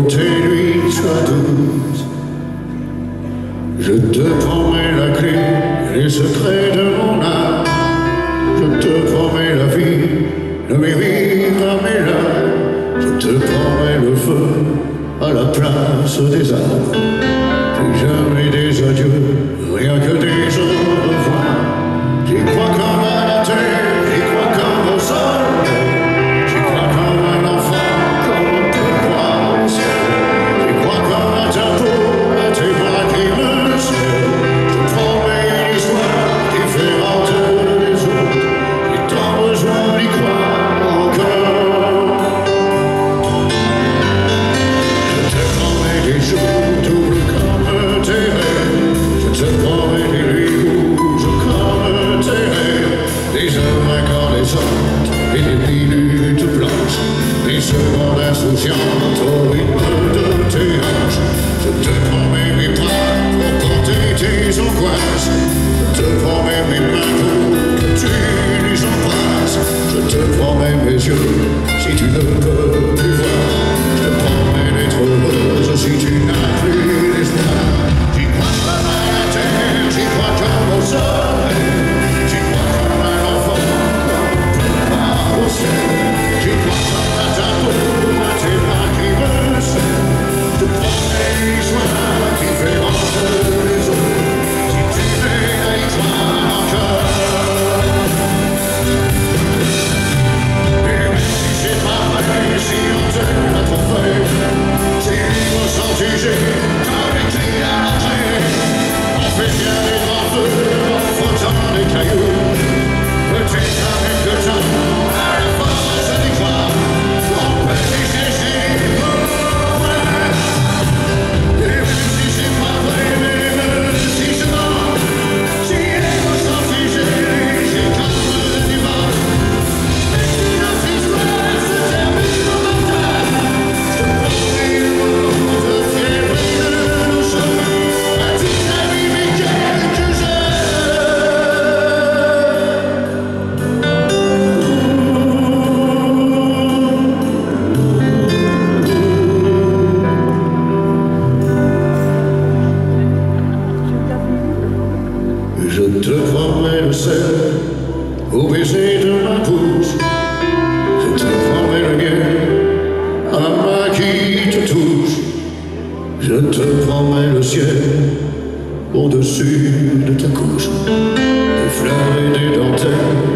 tes nuits soient douces. Je te promets la clé, les secrets de mon âme. Je te promets la vie, ne mes rires à mes larmes. Je te promets le feu à la place des âmes. Plus jamais des adieux, rien que des au revoir. J'y crois comme à la terre, j'y crois comme au soleil. J'y crois comme un enfant, comme on peut croire au ciel. J'y crois comme à ta peau, à tes bras qui me serrent. Je te promets une histoire différente des autres. J'ai tant besoin d'y croire encore. Je te promets des jours doubles comme tes rêves. Je te promets des nuits rouges comme tes rêves. Des heures incandescentes et des minutes blanches. Des secondes insouciantes au rythme de tes hanches. Je te promets mes bras pour porter tes angoisses. Je te promets mes mains pour que tu les embrasses. Je te promets mes yeux si tu ne peux plus voir. Je te promets d'être heureuse si tu n'as plus l'espoir. J'y crois comme à la terre, j'y crois comme au soleil. J'y crois comme un enfant, comme on peut croire au ciel. J'y crois comme à ta peau, à tes bras qui me serrent. Je te promets une histoire différente des autres. Si tu m'aimes à y croire encore. Et même si c'est pas vrai, si on t'aime à ton frère, si libre sans juger, comme écrit à l'entrée, on fait bien des grands feux en frottant des cailloux. Peut-être avec le temps, à la force d'y croire, on peut y chercher. Et même si c'est pas vrai, même si je mens, si libre sans juger, j'ai comme du vent. Et si notre histoire se termine au matin, je te promets le moment de fièvre de nos jours. A-t-il arrivé quelque chose? Je te promets le sel au baiser de ma bouche. Je te promets le miel à la main qui te touche. Je te promets le ciel au-dessus de ta couche. Des fleurs et des dentelles